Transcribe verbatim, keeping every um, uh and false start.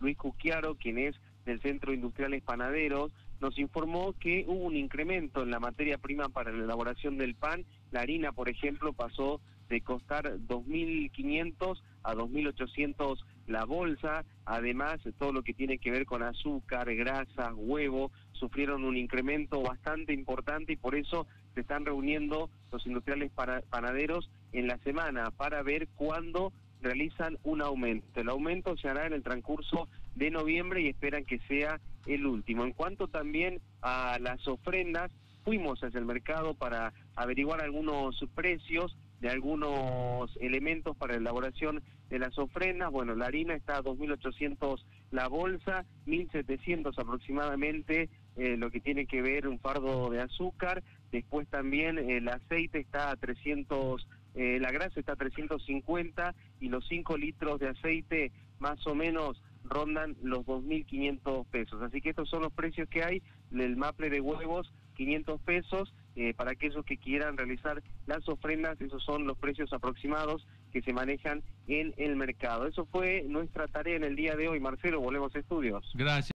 Luis Cucchiaro, quien es del Centro Industriales Panaderos, nos informó que hubo un incremento en la materia prima para la elaboración del pan. La harina, por ejemplo, pasó de costar dos mil quinientos a dos mil ochocientos la bolsa. Además, todo lo que tiene que ver con azúcar, grasa, huevo, sufrieron un incremento bastante importante, y por eso se están reuniendo los industriales para, panaderos en la semana para ver cuándo realizan un aumento. El aumento se hará en el transcurso de noviembre y esperan que sea el último. En cuanto también a las ofrendas, fuimos hacia el mercado para averiguar algunos precios de algunos elementos para la elaboración de las ofrendas. Bueno, la harina está a dos mil ochocientos la bolsa, mil setecientos aproximadamente eh, lo que tiene que ver un fardo de azúcar. Después también eh, el aceite está a trescientos, eh, la grasa está a trescientos cincuenta, y los cinco litros de aceite más o menos rondan los dos mil quinientos pesos. Así que estos son los precios que hay. El maple de huevos, quinientos pesos. Eh, para aquellos que quieran realizar las ofrendas, esos son los precios aproximados que se manejan en el mercado. Eso fue nuestra tarea en el día de hoy. Marcelo, volvemos a estudios. Gracias.